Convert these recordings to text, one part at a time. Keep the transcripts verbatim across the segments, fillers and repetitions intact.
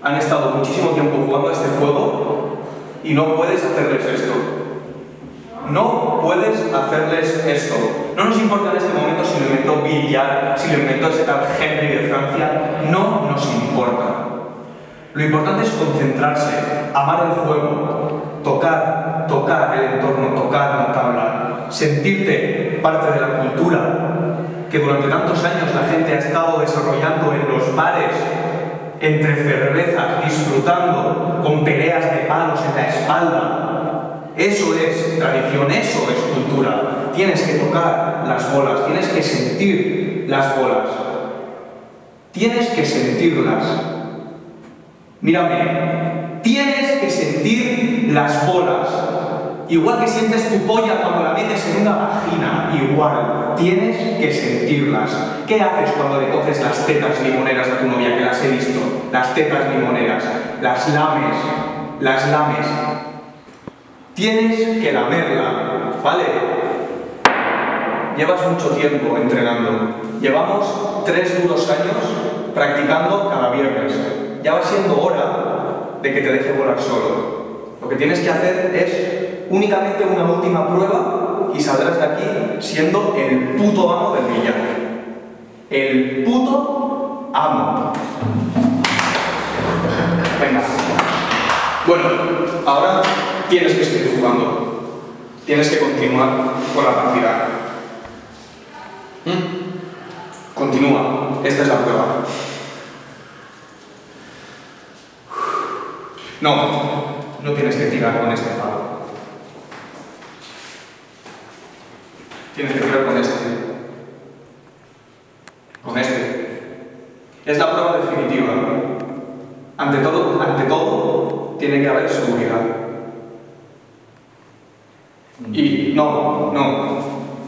han estado muchísimo tiempo jugando a este juego y no puedes hacerles esto. No puedes hacerles esto. No nos importa en este momento si lo inventó Villar, si lo inventó ese tal Henry de Francia. No nos importa. Lo importante es concentrarse, amar el juego, tocar, tocar el entorno, tocar la tabla, sentirte parte de la cultura que durante tantos años la gente ha estado desarrollando en los bares, entre cervezas, disfrutando, con peleas de palos en la espalda. Eso es tradición, eso es cultura. Tienes que tocar las bolas, tienes que sentir las bolas. Tienes que sentirlas. Mírame, tienes que sentir las bolas. Igual que sientes tu polla cuando la metes en una vagina, igual, tienes que sentirlas. ¿Qué haces cuando le coges las tetas limoneras a tu novia, que las he visto? Las tetas limoneras, las lames, las lames. Tienes que lamerla, ¿vale? Llevas mucho tiempo entrenando. Llevamos tres duros años practicando cada viernes. Ya va siendo hora de que te deje volar solo. Lo que tienes que hacer es únicamente una última prueba y saldrás de aquí siendo el puto amo del billar. El puto amo. Venga. Bueno, ahora tienes que seguir jugando. Tienes que continuar con la partida. ¿Mm? Continúa. Esta es la prueba. No, no tienes que tirar con este palo. Tienes que tirar con este. Con este. Es la prueba definitiva. Ante todo, ante todo, tiene que haber seguridad. Y no, no.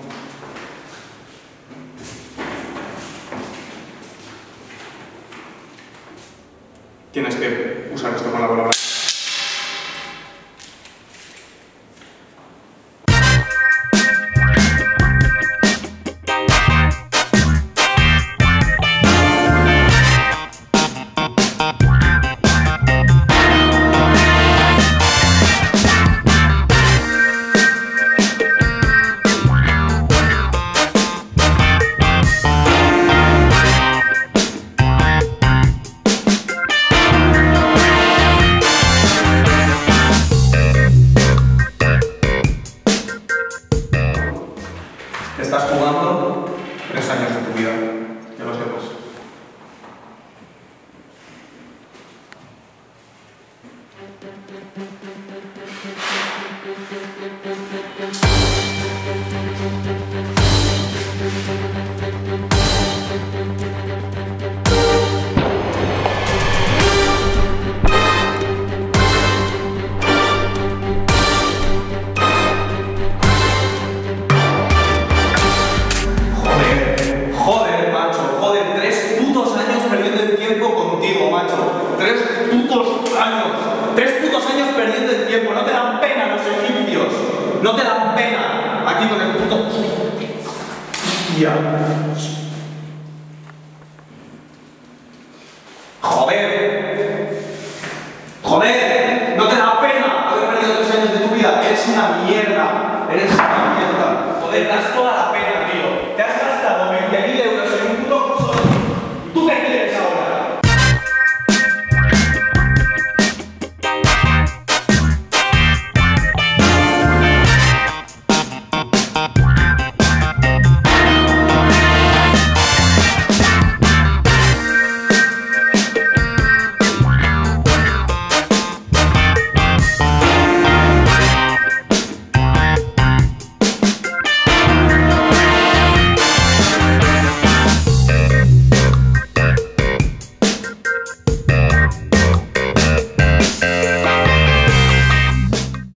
Tienes que usar esto con la bola. Estás jugando tres años de tu vida, que lo sepas. Tres putos años, tres putos años perdiendo el tiempo. No te dan pena los egipcios, no te dan pena aquí con el puto. Ya. Joder, joder, no te da pena haber perdido tres años de tu vida. Eres una mierda, eres una mierda. Joder, das todo.